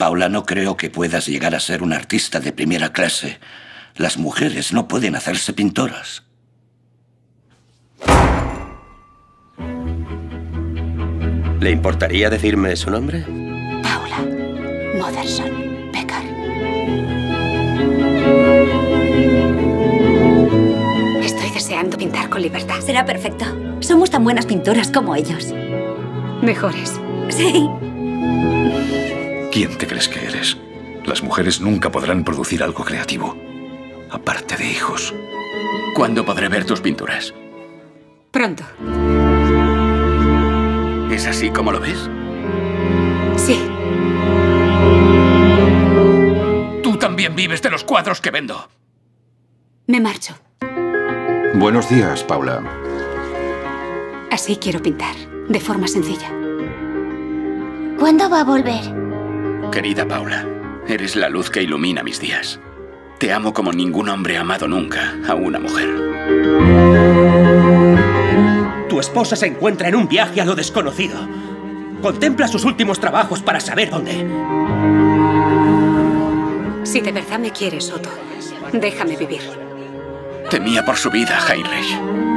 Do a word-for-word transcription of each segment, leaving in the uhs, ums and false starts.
Paula, no creo que puedas llegar a ser una artista de primera clase. Las mujeres no pueden hacerse pintoras. ¿Le importaría decirme su nombre? Paula Modersohn Becker. Estoy deseando pintar con libertad. Será perfecto. Somos tan buenas pintoras como ellos. Mejores. Sí. ¿Quién te crees que eres? Las mujeres nunca podrán producir algo creativo. Aparte de hijos. ¿Cuándo podré ver tus pinturas? Pronto. ¿Es así como lo ves? Sí. Tú también vives de los cuadros que vendo. Me marcho. Buenos días, Paula. Así quiero pintar, de forma sencilla. ¿Cuándo va a volver? Querida Paula, eres la luz que ilumina mis días. Te amo como ningún hombre ha amado nunca a una mujer. Tu esposa se encuentra en un viaje a lo desconocido. Contempla sus últimos trabajos para saber dónde. Si de verdad me quieres, Otto, déjame vivir. Temía por su vida, Heinrich.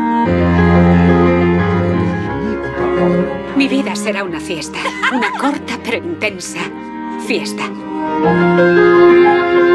Mi vida será una fiesta. Una corta pero intensa fiesta.